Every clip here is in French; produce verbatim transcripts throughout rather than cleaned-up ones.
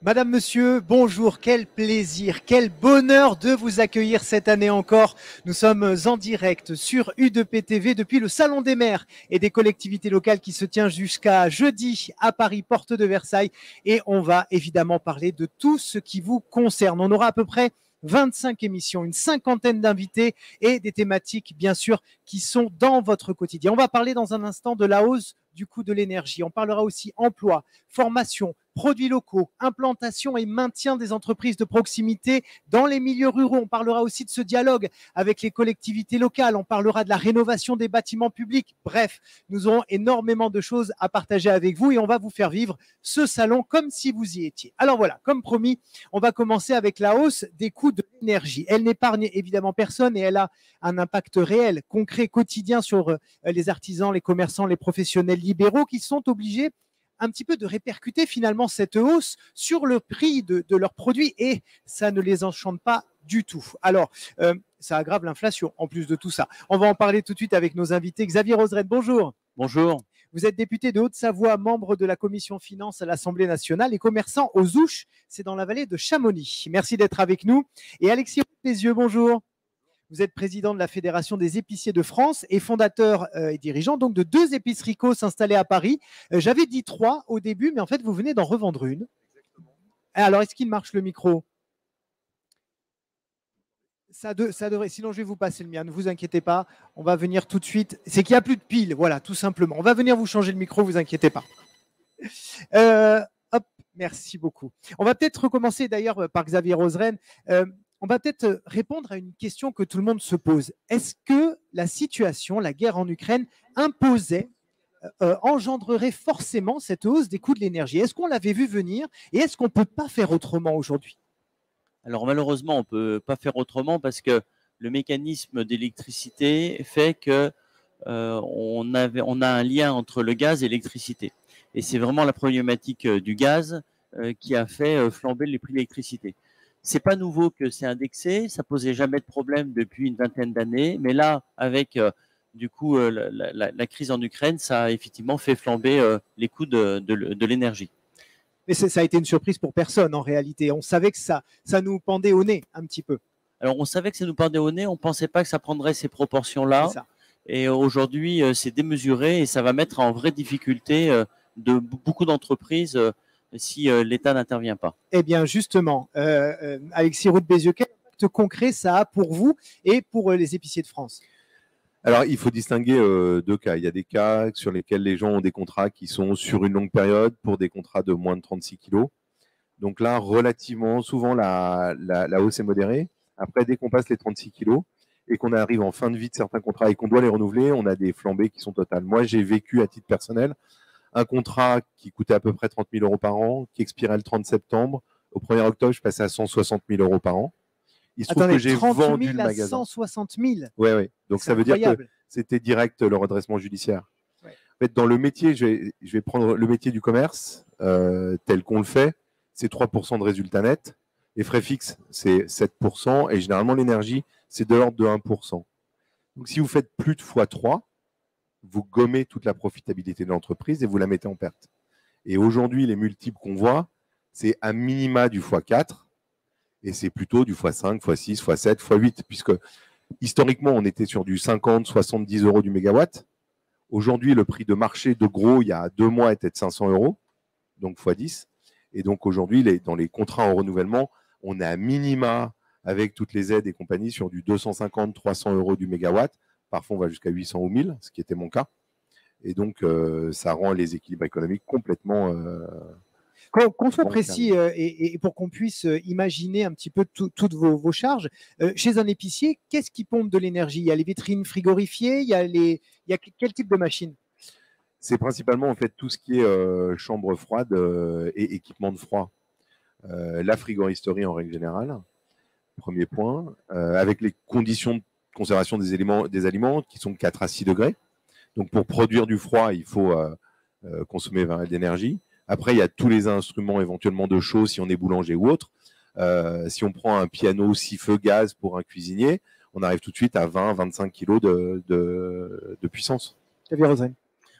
Madame, Monsieur, bonjour, quel plaisir, quel bonheur de vous accueillir cette année encore. Nous sommes en direct sur U deux P T V depuis le Salon des maires et des collectivités locales qui se tient jusqu'à jeudi à Paris, porte de Versailles. Et on va évidemment parler de tout ce qui vous concerne. On aura à peu près vingt-cinq émissions, une cinquantaine d'invités et des thématiques, bien sûr, qui sont dans votre quotidien. On va parler dans un instant de la hausse du coût de l'énergie. On parlera aussi emploi, formation, produits locaux, implantation et maintien des entreprises de proximité dans les milieux ruraux. On parlera aussi de ce dialogue avec les collectivités locales. On parlera de la rénovation des bâtiments publics. Bref, nous aurons énormément de choses à partager avec vous et on va vous faire vivre ce salon comme si vous y étiez. Alors voilà, comme promis, on va commencer avec la hausse des coûts de l'énergie. Elle n'épargne évidemment personne et elle a un impact réel, concret, quotidien sur les artisans, les commerçants, les professionnels libéraux qui sont obligés un petit peu de répercuter finalement cette hausse sur le prix de, de leurs produits et ça ne les enchante pas du tout. Alors, euh, ça aggrave l'inflation en plus de tout ça. On va en parler tout de suite avec nos invités. Xavier Roseraine, bonjour. Bonjour. Vous êtes député de Haute-Savoie, membre de la commission finances à l'Assemblée nationale et commerçant aux Ouches, c'est dans la vallée de Chamonix. Merci d'être avec nous. Et Alexis Pézieux, bonjour. Vous êtes président de la Fédération des épiciers de France et fondateur euh, et dirigeant donc de deux épiceries Co installées à Paris. Euh, J'avais dit trois au début, mais en fait, vous venez d'en revendre une. Exactement. Alors, est-ce qu'il marche le micro? ça, de, ça devrait, sinon je vais vous passer le mien, ne vous inquiétez pas, on va venir tout de suite. C'est qu'il n'y a plus de pile, voilà, tout simplement. On va venir vous changer le micro, vous inquiétez pas. Euh, hop, merci beaucoup. On va peut-être recommencer d'ailleurs par Xavier Roseraine. Euh, On va peut-être répondre à une question que tout le monde se pose. Est-ce que la situation, la guerre en Ukraine, imposait, euh, engendrerait forcément cette hausse des coûts de l'énergie? Est-ce qu'on l'avait vu venir et est-ce qu'on ne peut pas faire autrement aujourd'hui? Alors malheureusement, on ne peut pas faire autrement parce que le mécanisme d'électricité fait que euh, on, avait, on a un lien entre le gaz et l'électricité. Et c'est vraiment la problématique du gaz euh, qui a fait flamber les prix de l'électricité. C'est pas nouveau que c'est indexé, ça posait jamais de problème depuis une vingtaine d'années, mais là, avec euh, du coup euh, la, la, la crise en Ukraine, ça a effectivement fait flamber euh, les coûts de, de, de l'énergie. Mais ça a été une surprise pour personne en réalité. On savait que ça, ça nous pendait au nez un petit peu. Alors on savait que ça nous pendait au nez, on ne pensait pas que ça prendrait ces proportions-là. Et aujourd'hui, c'est démesuré et ça va mettre en vraie difficulté euh, de beaucoup d'entreprises euh, si euh, l'État n'intervient pas. Eh bien, justement, euh, euh, Alexis Roux-Bézieux, quel impact concret ça a pour vous et pour euh, les épiciers de France? Alors, il faut distinguer euh, deux cas. Il y a des cas sur lesquels les gens ont des contrats qui sont sur une longue période pour des contrats de moins de trente-six kilos. Donc là, relativement souvent, la, la, la hausse est modérée. Après, dès qu'on passe les trente-six kilos et qu'on arrive en fin de vie de certains contrats et qu'on doit les renouveler, on a des flambées qui sont totales. Moi, j'ai vécu à titre personnel un contrat qui coûtait à peu près trente mille euros par an, qui expirait le trente septembre. Au premier octobre, je passais à cent soixante mille euros par an. Il se trouve Attendez, que j'ai vendu le magasin. cent soixante mille. Oui, oui. Donc ça veut dire que c'était direct le redressement judiciaire. Ouais. En fait, dans le métier, je vais, je vais prendre le métier du commerce euh, tel qu'on le fait, c'est trois pour cent de résultat net. Les frais fixes, c'est sept pour cent. Et généralement, l'énergie, c'est de l'ordre de un pour cent. Donc si vous faites plus de fois trois, vous gommez toute la profitabilité de l'entreprise et vous la mettez en perte. Et aujourd'hui, les multiples qu'on voit, c'est à minima du fois quatre. Et c'est plutôt du fois cinq, fois six, fois sept, fois huit, puisque historiquement, on était sur du cinquante, soixante-dix euros du mégawatt. Aujourd'hui, le prix de marché de gros, il y a deux mois, était de cinq cents euros, donc fois dix. Et donc aujourd'hui, les, dans les contrats en renouvellement, on est à minima, avec toutes les aides et compagnies, sur du deux cent cinquante, trois cents euros du mégawatt. Parfois, on va jusqu'à huit cents ou mille, ce qui était mon cas. Et donc, euh, ça rend les équilibres économiques complètement... Euh, Qu'on qu soit précis euh, et, et pour qu'on puisse euh, imaginer un petit peu tout, toutes vos, vos charges, euh, chez un épicier, qu'est-ce qui pompe de l'énergie? Il y a les vitrines frigorifiées, il y a, les, il y a quel type de machine? C'est principalement en fait tout ce qui est euh, chambre froide euh, et équipement de froid. Euh, la frigoristerie en règle générale, premier point, euh, avec les conditions de conservation des, éléments, des aliments qui sont quatre à six degrés. Donc pour produire du froid, il faut euh, euh, consommer d'énergie. Après, il y a tous les instruments éventuellement de chaud si on est boulanger ou autre. Euh, si on prend un piano six feux gaz pour un cuisinier, on arrive tout de suite à vingt à vingt-cinq kilos de, de, de puissance. Xavier Roseraine.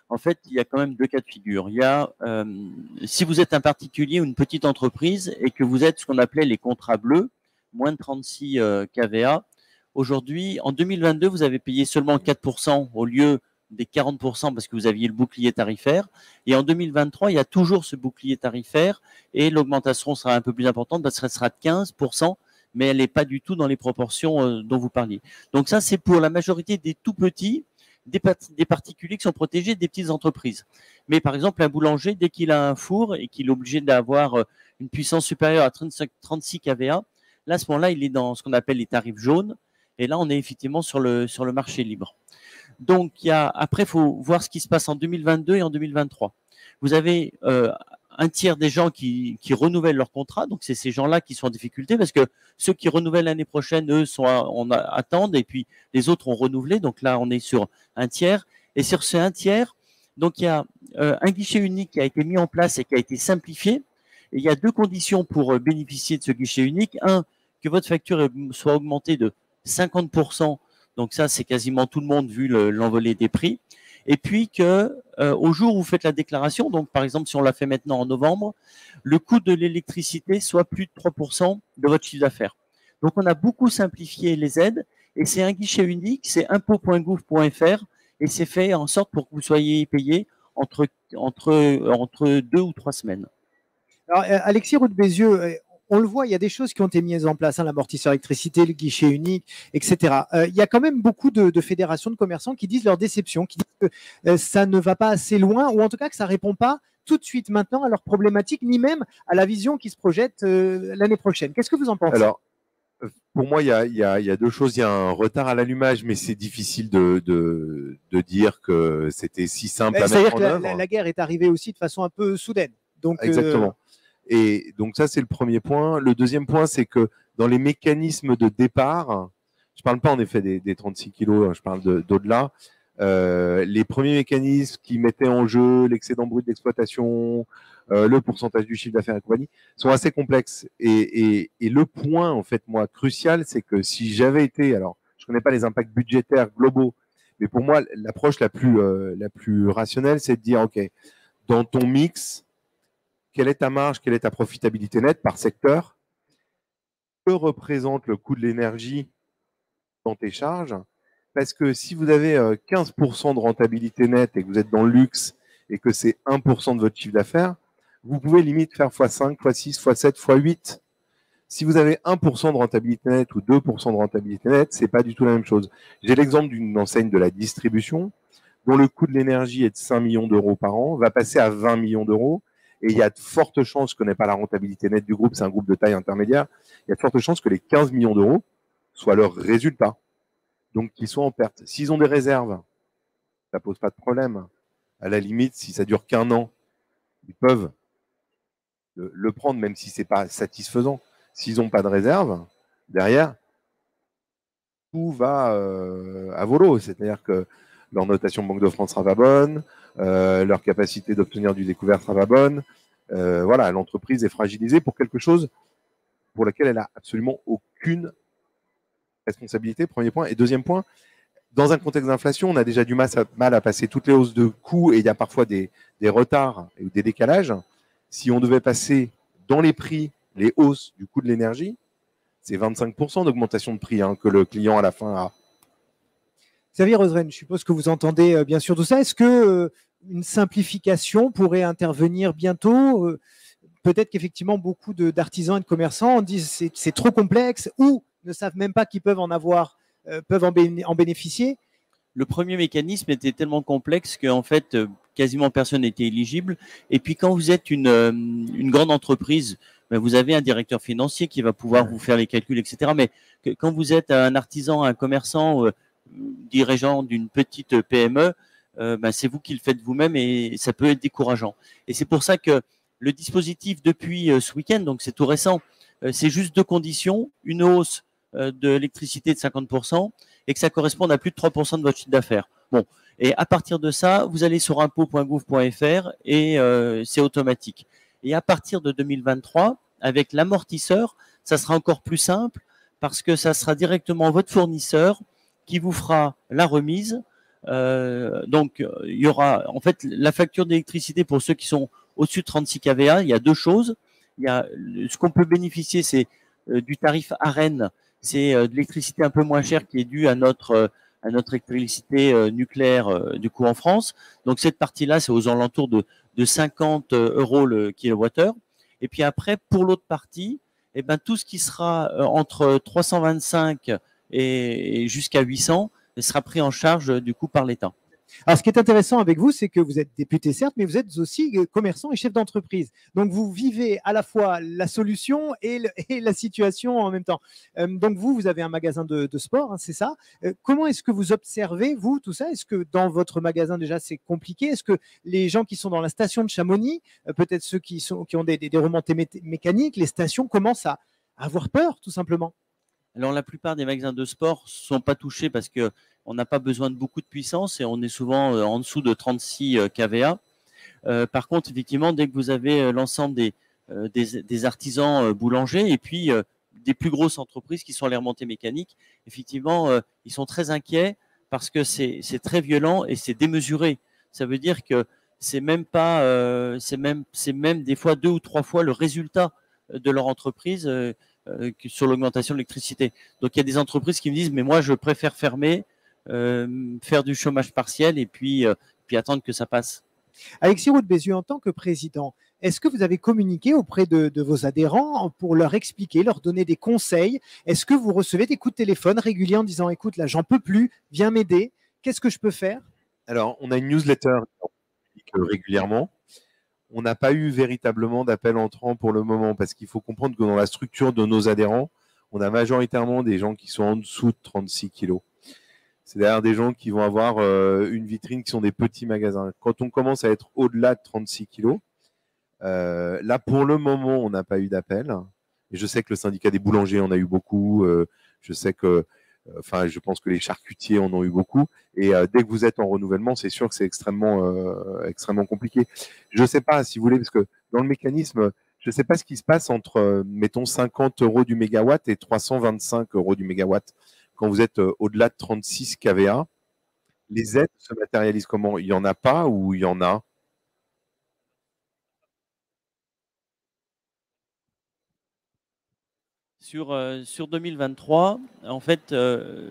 En fait, il y a quand même deux cas de figure. Il y a, euh, si vous êtes un particulier ou une petite entreprise et que vous êtes ce qu'on appelait les contrats bleus, moins de trente-six euh, K V A, aujourd'hui, en deux mille vingt-deux, vous avez payé seulement quatre pour cent au lieu des quarante pour cent parce que vous aviez le bouclier tarifaire. Et en deux mille vingt-trois, il y a toujours ce bouclier tarifaire et l'augmentation sera un peu plus importante parce qu'elle sera de quinze pour cent, mais elle n'est pas du tout dans les proportions euh, dont vous parliez. Donc ça, c'est pour la majorité des tout petits, des, des particuliers qui sont protégés, des petites entreprises. Mais par exemple, un boulanger, dès qu'il a un four et qu'il est obligé d'avoir euh, une puissance supérieure à trente-cinq, trente-six K V A, là, à ce moment-là, il est dans ce qu'on appelle les tarifs jaunes. Et là, on est effectivement sur le, sur le marché libre. Donc, il y a, après, il faut voir ce qui se passe en deux mille vingt-deux et en deux mille vingt-trois. Vous avez euh, un tiers des gens qui, qui renouvellent leur contrat. Donc, c'est ces gens-là qui sont en difficulté parce que ceux qui renouvellent l'année prochaine, eux, sont à, on a, attendent et puis les autres ont renouvelé. Donc là, on est sur un tiers. Et sur ce un tiers, donc il y a euh, un guichet unique qui a été mis en place et qui a été simplifié. Et il y a deux conditions pour bénéficier de ce guichet unique. Un, que votre facture soit augmentée de cinquante pour cent. Donc ça, c'est quasiment tout le monde vu l'envolée des prix. Et puis que euh, au jour où vous faites la déclaration, donc par exemple si on l'a fait maintenant en novembre, le coût de l'électricité soit plus de trois pour cent de votre chiffre d'affaires. Donc on a beaucoup simplifié les aides et c'est un guichet unique, c'est impôt point gouv point F R et c'est fait en sorte pour que vous soyez payé entre, entre, entre deux ou trois semaines. Alors Alexis Roux de Bézieux, on le voit, il y a des choses qui ont été mises en place, hein, l'amortisseur électricité, le guichet unique, et cetera. Euh, il y a quand même beaucoup de, de fédérations de commerçants qui disent leur déception, qui disent que euh, ça ne va pas assez loin, ou en tout cas que ça ne répond pas tout de suite maintenant à leurs problématiques, ni même à la vision qui se projette euh, l'année prochaine. Qu'est-ce que vous en pensez? Alors, pour moi, il y a, il y a, il y a deux choses. Il y a un retard à l'allumage, mais c'est difficile de, de, de dire que c'était si simple à mettre en œuvre. C'est-à-dire que la, la guerre est arrivée aussi de façon un peu soudaine. Donc, exactement. Euh... Et donc ça, c'est le premier point. Le deuxième point, c'est que dans les mécanismes de départ, je ne parle pas en effet des, des trente-six kilos, je parle d'au-delà, euh, les premiers mécanismes qui mettaient en jeu l'excédent brut d'exploitation, euh, le pourcentage du chiffre d'affaires et compagnie, sont assez complexes. Et, et, et le point, en fait, moi, crucial, c'est que si j'avais été, alors, je ne connais pas les impacts budgétaires globaux, mais pour moi, l'approche la plus, euh, la plus rationnelle, c'est de dire, OK, dans ton mix, quelle est ta marge, quelle est ta profitabilité nette par secteur? Que représente le coût de l'énergie dans tes charges? Parce que si vous avez quinze pour cent de rentabilité nette et que vous êtes dans le luxe et que c'est un pour cent de votre chiffre d'affaires, vous pouvez limite faire fois cinq, fois six, fois sept, fois huit. Si vous avez un pour cent de rentabilité nette ou deux pour cent de rentabilité nette, c'est pas du tout la même chose. J'ai l'exemple d'une enseigne de la distribution dont le coût de l'énergie est de cinq millions d'euros par an, va passer à vingt millions d'euros. Et il y a de fortes chances, je ne connais pas la rentabilité nette du groupe, c'est un groupe de taille intermédiaire, il y a de fortes chances que les quinze millions d'euros soient leurs résultats, donc qu'ils soient en perte. S'ils ont des réserves, ça ne pose pas de problème. À la limite, si ça dure qu'un an, ils peuvent le, le prendre, même si ce n'est pas satisfaisant. S'ils n'ont pas de réserve, derrière, tout va euh, à volo. C'est-à-dire que leur notation Banque de France sera pas bonne, euh, leur capacité d'obtenir du découvert sera pas bonne. Euh, voilà, l'entreprise est fragilisée pour quelque chose pour laquelle elle n'a absolument aucune responsabilité, premier point. Et deuxième point, dans un contexte d'inflation, on a déjà du mal à, mal à passer toutes les hausses de coûts et il y a parfois des, des retards et des décalages. Si on devait passer dans les prix les hausses du coût de l'énergie, c'est vingt-cinq pour cent d'augmentation de prix hein, que le client à la fin a. Xavier Roseraine, je suppose que vous entendez euh, bien sûr tout ça. Est-ce que euh, une simplification pourrait intervenir bientôt? euh, Peut-être qu'effectivement, beaucoup d'artisans et de commerçants disent que c'est trop complexe ou ne savent même pas qu'ils peuvent en avoir, euh, peuvent en, béné en bénéficier. Le premier mécanisme était tellement complexe qu'en fait, euh, quasiment personne n'était éligible. Et puis, quand vous êtes une, euh, une grande entreprise, ben, vous avez un directeur financier qui va pouvoir vous faire les calculs, et cetera. Mais que, quand vous êtes un artisan, un commerçant, euh, dirigeant d'une petite P M E, euh, ben, c'est vous qui le faites vous-même et ça peut être décourageant. Et c'est pour ça que le dispositif depuis euh, ce week-end, donc c'est tout récent, euh, c'est juste deux conditions, une hausse euh, de l'électricité de cinquante pour cent et que ça corresponde à plus de trois pour cent de votre chiffre d'affaires. Bon, et à partir de ça, vous allez sur impôt point gouv point F R et euh, c'est automatique. Et à partir de deux mille vingt-trois, avec l'amortisseur, ça sera encore plus simple parce que ça sera directement votre fournisseur qui vous fera la remise Euh, donc, il y aura en fait la facture d'électricité pour ceux qui sont au-dessus de trente-six k V A. Il y a deux choses. Il y a ce qu'on peut bénéficier, c'est euh, du tarif ARENH, c'est euh, de l'électricité un peu moins chère qui est due à notre euh, à notre électricité euh, nucléaire euh, du coup en France. Donc cette partie-là, c'est aux alentours de, de cinquante euros le kilowattheure. Et puis après, pour l'autre partie, eh ben, tout ce qui sera euh, entre trois cent vingt-cinq et, et jusqu'à huit cents sera pris en charge euh, du coup par l'État. Alors, ce qui est intéressant avec vous, c'est que vous êtes député, certes, mais vous êtes aussi commerçant et chef d'entreprise. Donc, vous vivez à la fois la solution et, le, et la situation en même temps. Euh, donc, vous, vous avez un magasin de, de sport, hein, c'est ça. Euh, comment est-ce que vous observez, vous, tout ça? Est-ce que dans votre magasin, déjà, c'est compliqué? Est-ce que les gens qui sont dans la station de Chamonix, euh, peut-être ceux qui, sont, qui ont des, des, des remontées mé mécaniques, les stations commencent à, à avoir peur, tout simplement? Alors, la plupart des magasins de sport ne sont pas touchés parce que on n'a pas besoin de beaucoup de puissance et on est souvent en dessous de trente-six k V A. Euh, par contre, effectivement, dès que vous avez l'ensemble des, euh, des, des artisans euh, boulangers et puis euh, des plus grosses entreprises qui sont les remontées mécaniques, effectivement, euh, ils sont très inquiets parce que c'est très violent et c'est démesuré. Ça veut dire que c'est même pas, euh, c'est même, c'est même des fois deux ou trois fois le résultat de leur entreprise euh, euh, sur l'augmentation de l'électricité. Donc, il y a des entreprises qui me disent, mais moi, je préfère fermer, Euh, faire du chômage partiel et puis, euh, puis attendre que ça passe. Alexis Roux de Bézieux, en tant que président, est-ce que vous avez communiqué auprès de, de vos adhérents pour leur expliquer, leur donner des conseils? Est-ce que vous recevez des coups de téléphone réguliers en disant, écoute, là, j'en peux plus, viens m'aider, qu'est-ce que je peux faire? Alors, on a une newsletter régulièrement. On n'a pas eu véritablement d'appel entrant pour le moment parce qu'il faut comprendre que dans la structure de nos adhérents, on a majoritairement des gens qui sont en dessous de trente-six kilos. C'est d'ailleurs des gens qui vont avoir euh, une vitrine qui sont des petits magasins. Quand on commence à être au-delà de trente-six kilos, euh, là, pour le moment, on n'a pas eu d'appel. Et je sais que le syndicat des boulangers en a eu beaucoup. Euh, je sais que, enfin, euh, je pense que les charcutiers en ont eu beaucoup. Et euh, dès que vous êtes en renouvellement, c'est sûr que c'est extrêmement, euh, extrêmement compliqué. Je ne sais pas, si vous voulez, parce que dans le mécanisme, je ne sais pas ce qui se passe entre, euh, mettons, cinquante euros du mégawatt et trois cent vingt-cinq euros du mégawatt. Quand vous êtes au-delà de trente-six k V A, les aides se matérialisent comment? Il n'y en a pas ou il y en a? Sur, euh, sur deux mille vingt-trois, en fait, euh,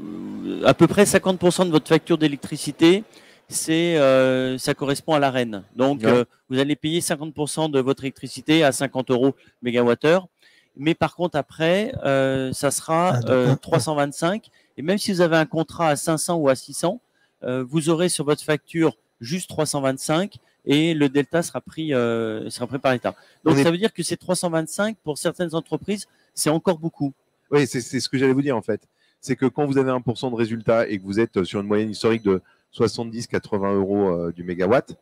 à peu près cinquante pour cent de votre facture d'électricité, c'est euh, ça correspond à l'ARENH. Donc, ouais. euh, vous allez payer cinquante pour cent de votre électricité à cinquante euros mégawattheure. Mais par contre, après, euh, ça sera euh, trois cent vingt-cinq. Et même si vous avez un contrat à cinq cents ou à six cents, euh, vous aurez sur votre facture juste trois cent vingt-cinq et le delta sera pris, euh, sera pris par l'État. Donc, est... ça veut dire que ces trois cent vingt-cinq, pour certaines entreprises, c'est encore beaucoup. Oui, c'est ce que j'allais vous dire en fait. C'est que quand vous avez un pour cent de résultat et que vous êtes sur une moyenne historique de soixante-dix à quatre-vingts euros euh, du mégawatt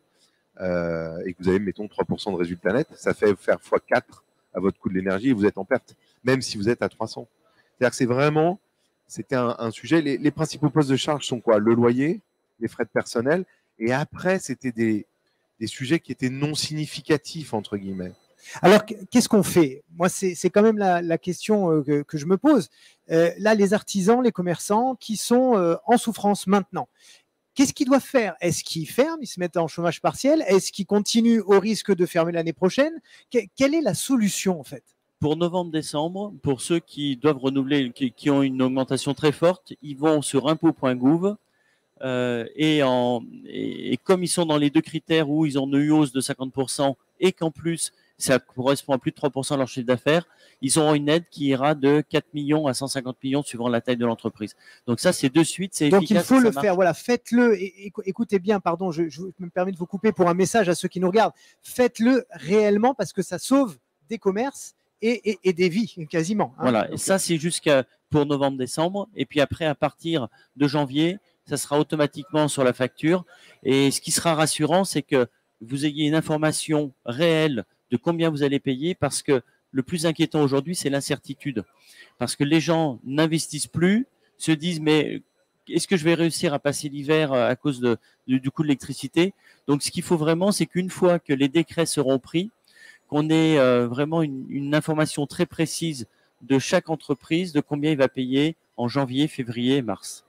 euh, et que vous avez, mettons, trois pour cent de résultat net, ça fait faire fois quatre à votre coût de l'énergie et vous êtes en perte, même si vous êtes à trois cents. C'est-à-dire que c'est vraiment, c'était un, un sujet. Les, les principaux postes de charge sont quoi? Le loyer, les frais de personnel, et après, c'était des, des sujets qui étaient non significatifs, entre guillemets. Alors, qu'est-ce qu'on fait? Moi, c'est quand même la, la question euh, que, que je me pose. Euh, là, les artisans, les commerçants qui sont euh, en souffrance maintenant, qu'est-ce qu'ils doivent faire? Est-ce qu'ils ferment, ils se mettent en chômage partiel? Est-ce qu'ils continuent au risque de fermer l'année prochaine? que, Quelle est la solution, en fait? Pour novembre-décembre, pour ceux qui doivent renouveler, qui, qui ont une augmentation très forte, ils vont sur impôt point gouv euh, et, en, et, et comme ils sont dans les deux critères où ils ont une hausse de cinquante pour cent et qu'en plus, ça correspond à plus de trois pour cent de leur chiffre d'affaires, ils auront une aide qui ira de quatre millions à cent cinquante millions suivant la taille de l'entreprise. Donc ça, c'est de suite, c'est efficace. Donc il faut le faire, voilà, faites-le. Écoutez bien, pardon, je, je me permets de vous couper pour un message à ceux qui nous regardent. Faites-le réellement parce que ça sauve des commerces et, et, et des vies, quasiment. Hein. Voilà, donc, et ça, c'est jusqu'à pour novembre-décembre. Et puis après, à partir de janvier, ça sera automatiquement sur la facture. Et ce qui sera rassurant, c'est que vous ayez une information réelle de combien vous allez payer, parce que le plus inquiétant aujourd'hui, c'est l'incertitude. Parce que les gens n'investissent plus, se disent, mais est-ce que je vais réussir à passer l'hiver à cause de, de, du coût de l'électricité? Donc, ce qu'il faut vraiment, c'est qu'une fois que les décrets seront pris, qu'on ait euh, vraiment une, une information très précise de chaque entreprise, de combien il va payer en janvier, février et mars.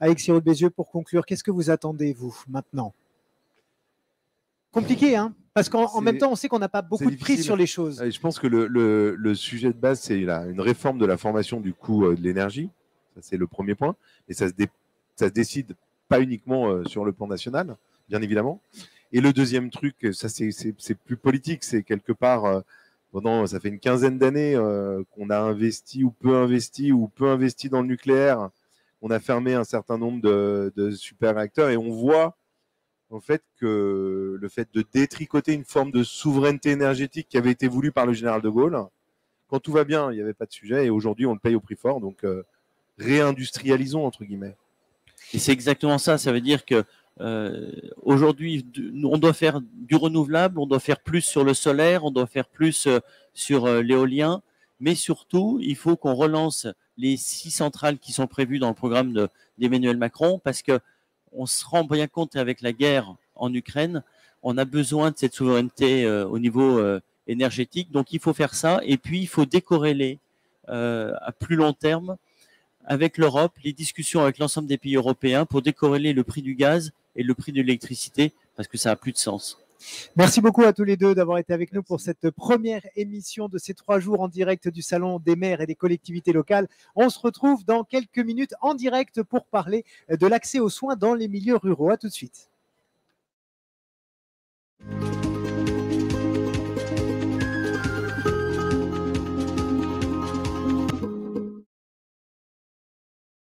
Alexis Roux de Bézieux, pour conclure, qu'est-ce que vous attendez, vous, maintenant? Compliqué, hein, parce qu'en même temps, on sait qu'on n'a pas beaucoup de prise sur les choses. Je pense que le, le, le sujet de base, c'est une réforme de la formation du coût de l'énergie. Ça, c'est le premier point. Et ça se, dé, ça se décide pas uniquement sur le plan national, bien évidemment. Et le deuxième truc, ça c'est plus politique, c'est quelque part, euh, pendant, ça fait une quinzaine d'années euh, qu'on a investi ou peu investi ou peu investi dans le nucléaire. On a fermé un certain nombre de, de super réacteurs et on voit en fait que le fait de détricoter une forme de souveraineté énergétique qui avait été voulue par le général de Gaulle, quand tout va bien, il n'y avait pas de sujet et aujourd'hui on le paye au prix fort. Donc euh, réindustrialisons entre guillemets. Et c'est exactement ça. Ça veut dire que euh, aujourd'hui, on doit faire du renouvelable, on doit faire plus sur le solaire, on doit faire plus euh, sur euh, l'éolien, mais surtout, il faut qu'on relance les six centrales qui sont prévues dans le programme d'Emmanuel Macron, parce que on se rend bien compte avec la guerre en Ukraine, on a besoin de cette souveraineté euh, au niveau euh, énergétique. Donc, il faut faire ça. Et puis, il faut décorréler euh, à plus long terme avec l'Europe, les discussions avec l'ensemble des pays européens pour décorréler le prix du gaz et le prix de l'électricité, parce que ça n'a plus de sens. Merci beaucoup à tous les deux d'avoir été avec nous pour cette première émission de ces trois jours en direct du Salon des maires et des collectivités locales. On se retrouve dans quelques minutes en direct pour parler de l'accès aux soins dans les milieux ruraux. À tout de suite.